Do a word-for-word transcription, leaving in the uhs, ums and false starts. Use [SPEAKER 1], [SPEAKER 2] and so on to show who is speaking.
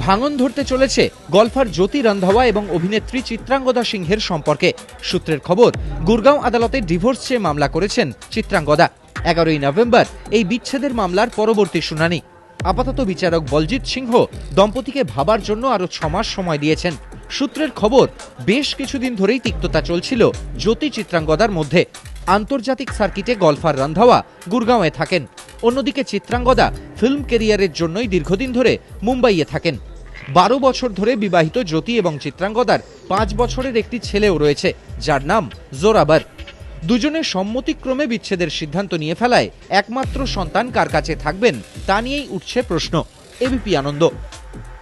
[SPEAKER 1] ভাঙন ধরতে চলেছে গলফার জ্যোতি রন্ধাওয়া এবং অভিনেত্রী চিত্রাঙ্গদা সিংহের সম্পর্কে। সূত্রের খবর, গুরগাঁও আদালতে ডিভোর্স চেয়ে মামলা করেছেন চিত্রাঙ্গদা। এগারোই নভেম্বর এই বিচ্ছেদের মামলার পরবর্তী শুনানি। আপাতত বিচারক বলজিৎ সিংহ দম্পতিকে ভাবার জন্য আরো ছমাস সময় দিয়েছেন। সূত্রের খবর, বেশ কিছুদিন ধরেই তিক্ততা চলছিল জ্যোতি চিত্রাঙ্গদার মধ্যে। আন্তর্জাতিক সার্কিটে গলফার রন্ধাওয়া গুরগাঁওয়ে থাকেন, অন্যদিকে চিত্রাঙ্গদা ফিল্ম ক্যারিয়ারের জন্যই দীর্ঘদিন ধরে মুম্বাইয়ে থাকেন। বারো বছর ধরে বিবাহিত জ্যোতি এবং চিত্রাঙ্গদার পাঁচ বছরের একটি ছেলেও রয়েছে, যার নাম জোরাবার। দুজনের সম্মতিক্রমে বিচ্ছেদের সিদ্ধান্ত নিয়ে ফেলায় একমাত্র সন্তান কার কাছে থাকবেন তা নিয়েই উঠছে প্রশ্ন। এবিপি আনন্দ।